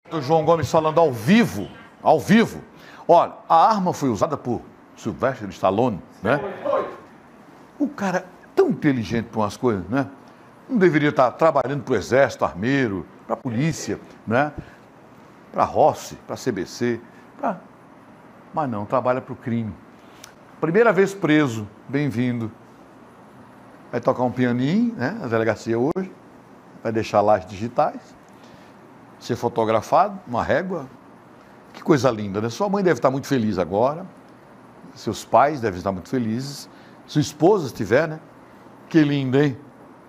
O João Gomes falando ao vivo. Olha, a arma foi usada por Sylvester Stallone, né? O cara é tão inteligente para umas coisas, né? Não deveria estar trabalhando para o Exército, Armeiro, para a polícia, né? Para a Rossi, para a CBC, mas não, trabalha para o crime. Primeira vez preso, bem-vindo. Vai tocar um pianinho, né? Na delegacia hoje, vai deixar lá as digitais, ser fotografado, uma régua. Que coisa linda, né? Sua mãe deve estar muito feliz agora, seus pais devem estar muito felizes, sua esposa se tiver, né? Que linda, hein?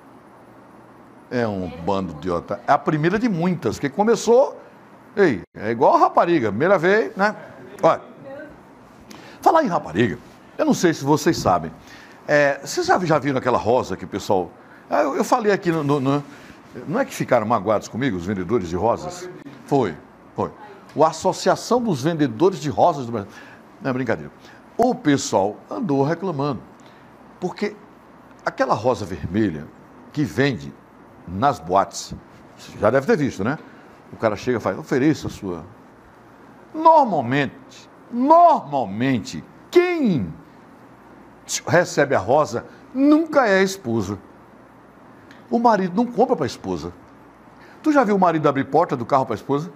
É um bando de idiota. É a primeira de muitas, que começou, ei, é igual a rapariga, primeira vez, né? Olha, falar em rapariga, eu não sei se vocês sabem, vocês já viram aquela rosa que o pessoal... Eu falei aqui, não é que ficaram magoados comigo, os vendedores de rosas? Foi. A Associação dos Vendedores de Rosas do Brasil. Não é brincadeira. O pessoal andou reclamando, porque aquela rosa vermelha que vende nas boates, você já deve ter visto, né? O cara chega e fala, ofereça a sua. Normalmente, quem recebe a rosa nunca é a esposa. O marido não compra para a esposa. Tu já viu o marido abrir porta do carro para a esposa?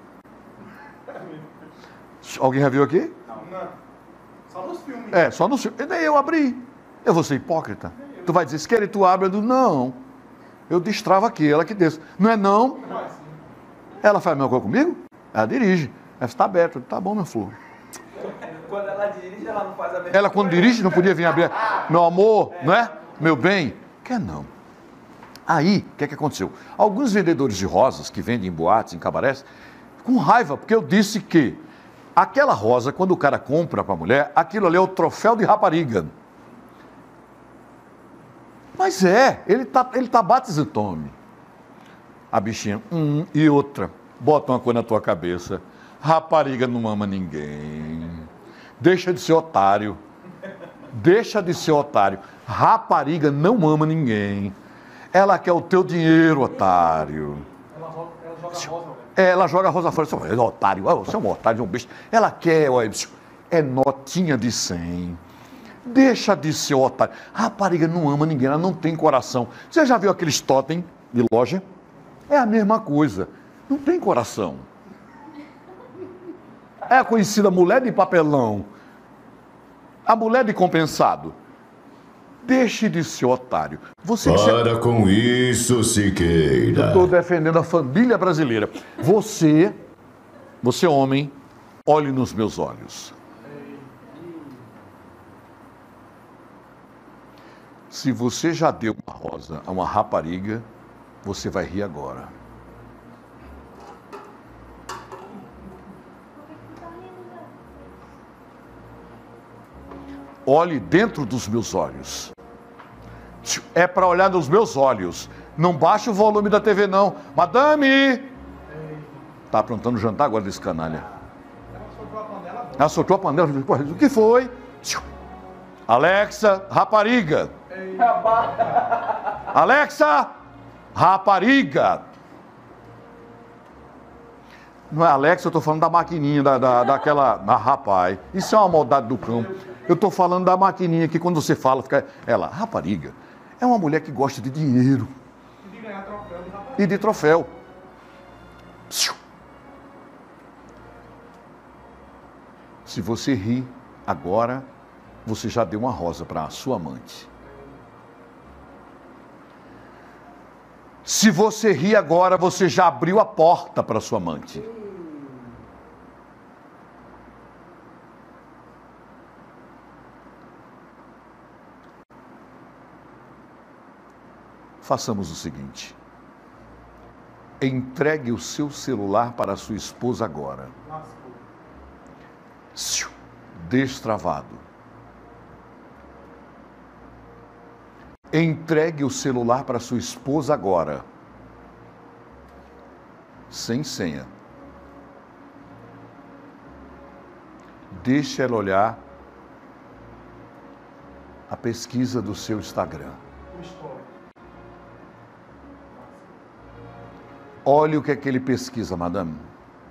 Alguém já viu aqui? Não. Só nos filmes. Só nos filmes. E daí eu abri. Eu vou ser hipócrita. Tu vai dizer, se quer tu abre, eu digo, não. Eu destravo aqui, ela que desce. Não é não? Ela faz a mesma coisa comigo? Ela dirige. Ela está aberta. Tá bom, meu flor. Quando ela dirige, ela não faz a mesma Ela quando dirige não podia vir abrir. Meu amor, não é? Meu bem. Quer não. Aí, o que aconteceu? Alguns vendedores de rosas que vendem em boates, em cabarés, com raiva, porque eu disse que aquela rosa, quando o cara compra para a mulher, aquilo ali é o troféu de rapariga. Mas ele tá batizando Tommy. A bichinha, e outra, bota uma coisa na tua cabeça. Rapariga não ama ninguém. Deixa de ser otário. Rapariga não ama ninguém. Ela quer o teu dinheiro, otário. Ela joga a rosa fora. Você é um otário, você é um otário, é um besta. Ela quer, é notinha de 100. Deixa de ser otário. Rapariga não ama ninguém, ela não tem coração. Você já viu aqueles totem de loja? É a mesma coisa. Não tem coração. É a conhecida mulher de papelão. A mulher de compensado. Deixe de ser otário. Para com isso, Siqueira. Eu estou defendendo a família brasileira. Você homem, olhe nos meus olhos. Se você já deu uma rosa a uma rapariga, você vai rir agora. Olhe dentro dos meus olhos. É para olhar nos meus olhos. Não baixe o volume da TV, não. Madame! Tá aprontando jantar agora desse canalha. Ela soltou a panela. O que foi? Alexa, rapariga. Alexa, rapariga. Não é Alexa, eu estou falando da maquininha, daquela... rapaz, isso é uma maldade do cão. Eu estou falando da maquininha que quando você fala, fica... Ela, rapariga, é uma mulher que gosta de dinheiro. E de ganhar troféu de rapariga. E de troféu. Se você ri agora, você já deu uma rosa para a sua amante. Se você ri agora, você já abriu a porta para a sua amante. Façamos o seguinte. Entregue o seu celular para a sua esposa agora. Destravado. Entregue o celular para a sua esposa agora. Sem senha. Deixe ela olhar a pesquisa do seu Instagram. Olhe o que é que ele pesquisa, madame.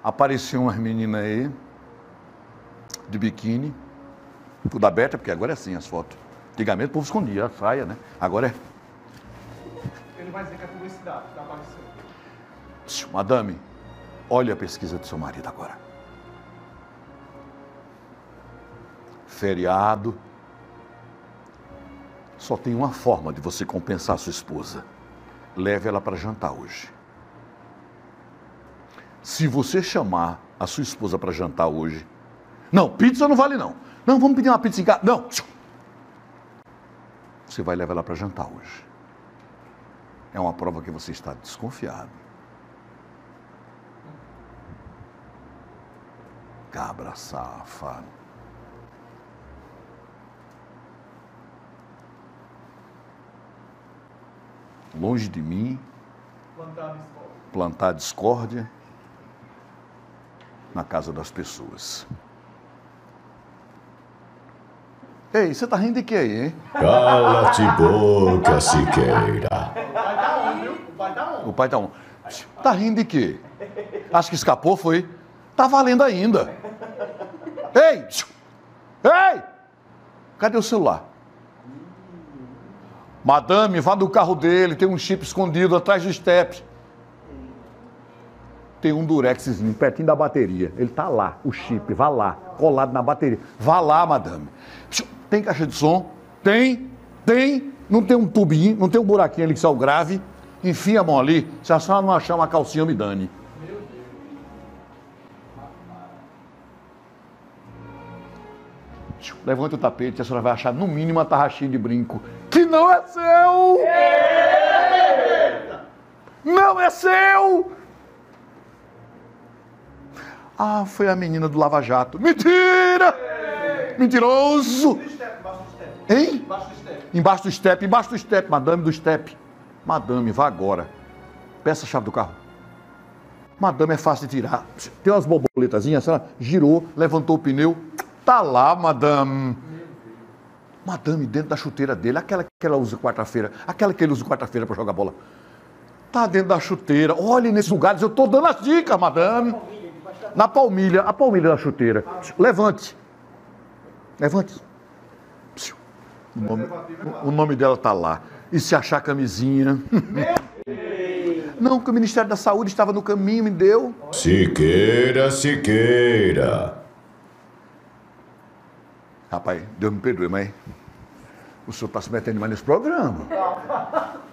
Apareceu umas meninas aí, de biquíni, tudo aberta, porque agora é assim as fotos. Antigamente o povo escondia a saia, né? Agora é. Ele vai dizer que é publicidade, tá aparecendo. Madame, olha a pesquisa do seu marido agora. Feriado. Só tem uma forma de você compensar a sua esposa. Leve ela para jantar hoje. Se você chamar a sua esposa para jantar hoje... Não, pizza não vale não. Não, vamos pedir uma pizza em casa. Não. Você vai levar ela para jantar hoje. É uma prova que você está desconfiado. Cabra safado. Longe de mim, plantar discórdia na casa das pessoas. Ei, você tá rindo de quê aí, hein? Cala-te boca, Siqueira. O pai tá on. Tá rindo de quê? Acho que escapou, foi? Tá valendo ainda. Ei! Ei! Cadê o celular? Madame, vá no carro dele, tem um chip escondido atrás do step. Tem um durexzinho pertinho da bateria. Ele tá lá, o chip, vá lá, colado na bateria. Vá lá, madame. Tem caixa de som? Tem. Não tem um tubinho, não tem um buraquinho ali que saiu grave. Enfia a mão ali, se a senhora não achar uma calcinha, me dane. Levante o tapete, a senhora vai achar no mínimo uma tarraxinha de brinco. Que não é seu! Não é seu! Ah, foi a menina do Lava Jato. Mentira! Mentiroso! Hein? Embaixo do step, madame do step. Madame, vá agora. Peça a chave do carro. Madame é fácil de tirar. Tem umas borboletazinhas, a senhora girou, levantou o pneu. Tá lá, madame. Madame, dentro da chuteira dele, aquela que ela usa quarta-feira, aquela que ele usa quarta-feira para jogar bola. Tá dentro da chuteira. Olhe nesses lugares, eu tô dando as dicas, madame. Na palmilha, a palmilha da chuteira. Levante. O nome dela tá lá. E se achar camisinha? Não, que o Ministério da Saúde estava no caminho, me deu. Siqueira. Rapaz, Deus me perdoe, mas o senhor está se metendo mais nesse programa.